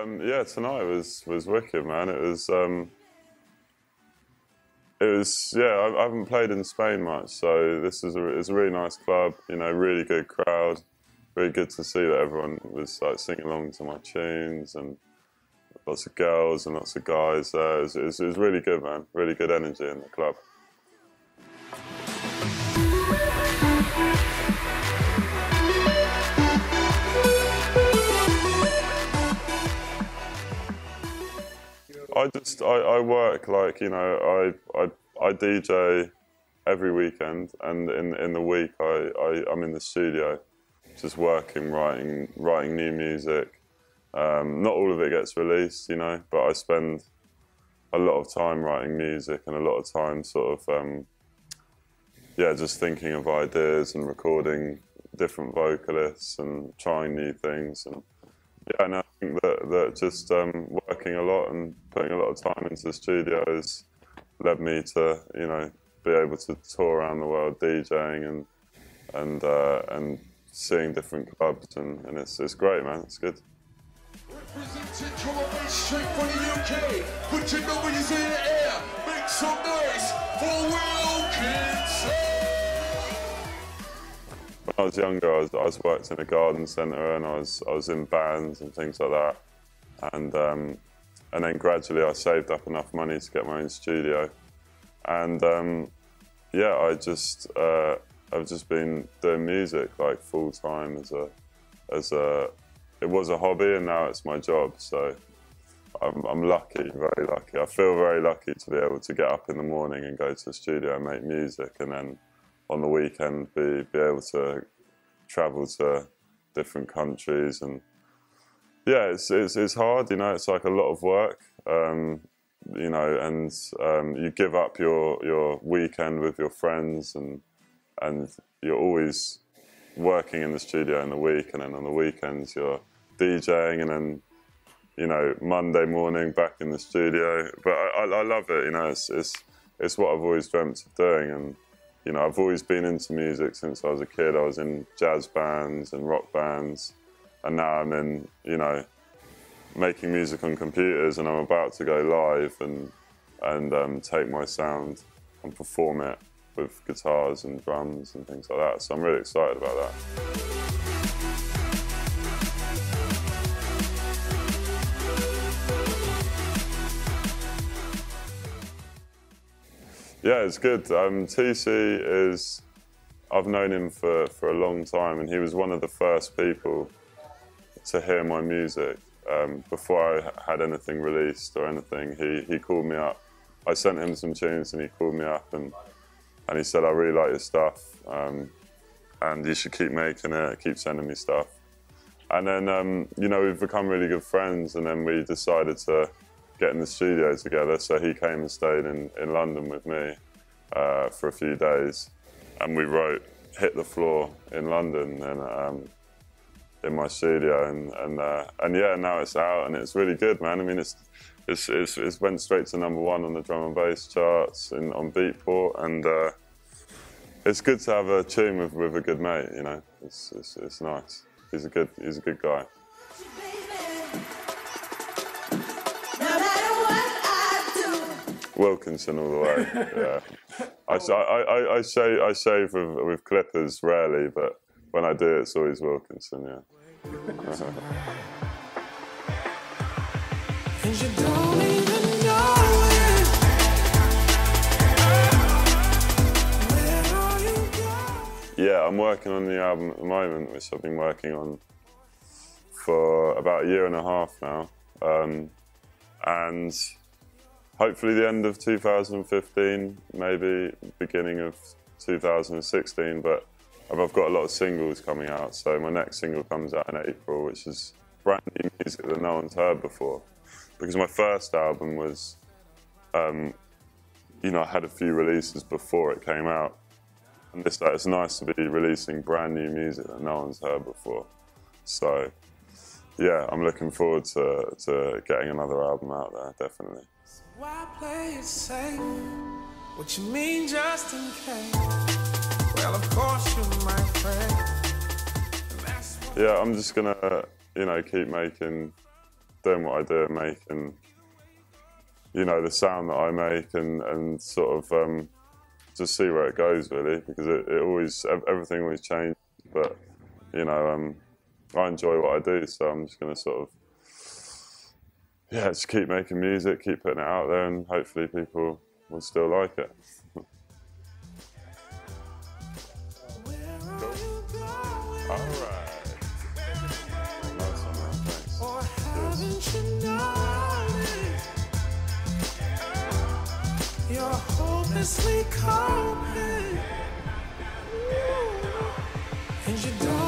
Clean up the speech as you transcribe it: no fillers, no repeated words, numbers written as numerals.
Yeah, tonight was wicked, man. Yeah. I haven't played in Spain much, so it's a really nice club. You know, really good crowd. Really good to see that everyone was like singing along to my tunes, and lots of girls and lots of guys there. It was really good, man. Really good energy in the club. I work like, you know, I DJ every weekend, and in the week I'm in the studio, just working, writing new music. Not all of it gets released, you know, but I spend a lot of time writing music and a lot of time sort of yeah, just thinking of ideas and recording different vocalists and trying new things. And yeah, and I think that just working a lot and putting a lot of time into the studio has led me to, you know, be able to tour around the world DJing and seeing different clubs, and it's great, man. It's good. Represented from a base straight from the UK. Put your W's in the air. Make some noise for Wilkinson. When I was younger, I was worked in a garden centre, and I was in bands and things like that, and then gradually I saved up enough money to get my own studio, and yeah, I've just been doing music like full time it was a hobby, and now it's my job. So I'm lucky, very lucky. I feel very lucky to be able to get up in the morning and go to the studio and make music, and then on the weekend be able to travel to different countries. And yeah, it's hard, you know. It's like a lot of work, you know, and you give up your weekend with your friends, and you're always working in the studio in the week, and then on the weekends you're DJing, and then, you know, Monday morning back in the studio. But I love it, you know. It's what I've always dreamt of doing, and you know, I've always been into music since I was a kid. I was in jazz bands and rock bands, and now I'm in, you know, making music on computers, and I'm about to go live and take my sound and perform it with guitars and drums and things like that. So I'm really excited about that. Yeah, it's good. TC is, I've known him for a long time, and he was one of the first people to hear my music. Before I had anything released or anything, he called me up. I sent him some tunes, and he called me up and he said, I really like your stuff, and you should keep making it, keep sending me stuff. And then, you know, we've become really good friends, and then we decided to get in the studio together. So he came and stayed in London with me for a few days, and we wrote Hit the Floor in London, and in my studio, and yeah, now it's out, and it's really good, man. I mean, it went straight to #1 on the drum and bass charts on Beatport, and it's good to have a tune with a good mate, you know. It's nice. He's a good guy. Wilkinson all the way. Yeah. I shave with clippers rarely, but when I do, it's always Wilkinson. Yeah. Yeah, I'm working on the album at the moment, which I've been working on for about a year and a half now, and hopefully the end of 2015, maybe beginning of 2016, but I've got a lot of singles coming out. So my next single comes out in April, which is brand new music that no one's heard before. Because my first album was, you know, I had a few releases before it came out. And it's nice to be releasing brand new music that no one's heard before. So yeah, I'm looking forward to getting another album out there, definitely. Why play it safe? What you mean just in case? Well, of course you're my friend. Yeah, I'm just gonna, you know, keep making doing what I do and making, you know, the sound that I make and sort of just see where it goes really, because it always, everything always changes. But you know, I enjoy what I do, so I'm just going to sort of, yeah, just keep making music, keep putting it out there, and hopefully people will still like it. All right. Nice one, man. Thanks. Or haven't you noticed you're hopelessly coping, and you don't